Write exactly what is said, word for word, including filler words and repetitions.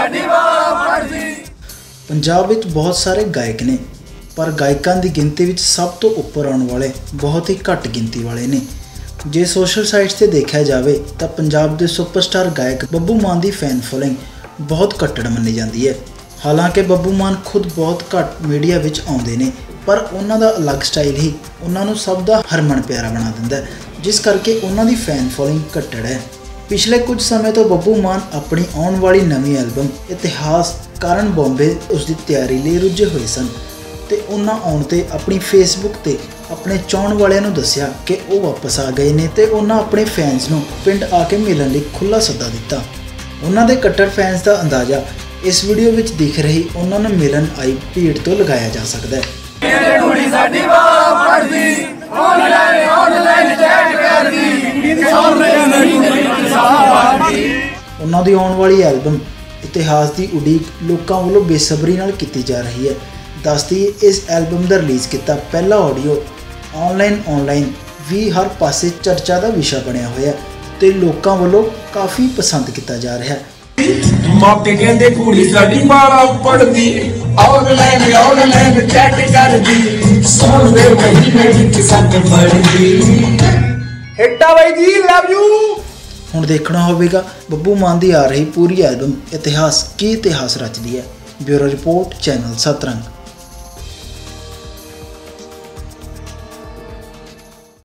पंजाब विच बहुत सारे गायक ने, पर गायकों की गिनती विच सब तो उपर आने वाले बहुत ही घट गिनती वाले ने। जे सोशल साइट्स से देखा जाए तो पंजाब के सुपरस्टार गायक बब्बू मान की फैन फॉलोइंग बहुत घट्ट मनी जाती है। हालांकि बब्बू मान खुद बहुत घट मीडिया विच आउंदे ने, पर उन्हां दा अलग स्टाइल ही उन्होंने सब दा हरमन प्यारा बना दिंदा है, जिस करके उन्हां दी फैन फॉलोइंग घट्टड़ है। पिछले कुछ समय तो बब्बू मान अपनी आने वाली नवी एल्बम इतिहास कारण बॉम्बे उसकी तैयारी लिए रुझे हुए सन, तो उन्होंने आने ते अपनी फेसबुक ते अपने चाहण वालियां नूं दस्सिया कि वो वापस आ गए ने, ते उन्होंने अपने फैंस नूं पिंड आके मिलण लई खुला सद्दा दिता। उन्हां दे कट्टर फैंस का अंदाज़ा इस वीडियो विच दिख रही उन्होंने मिलन आई भीड़ तो लगाया जा सकता है। उन्हां दी आने वाली एल्बम इतिहास की उड़ीक लोगों वालों बेसब्री नाल की जा रही है। दस दी इस एल्बम का रिलीज़ किया पहला ऑडियो ऑनलाइन ऑनलाइन भी हर पासे चर्चा का विषय बनया होया ते लोगों वालों काफ़ी पसंद किया जा रहा है। मौके कहंदे कुड़ी साडी माला पड़दी ऑनलाइन ऑनलाइन चैट करदी सोन दे महीने विच संग पड़दी हिट्टा भाई जी लव यू। हुण देखना होवेगा बब्बू मान दी आ रही पूरी एल्बम इतिहास की इतिहास रचदी है। ब्यूरो रिपोर्ट चैनल सतरंग।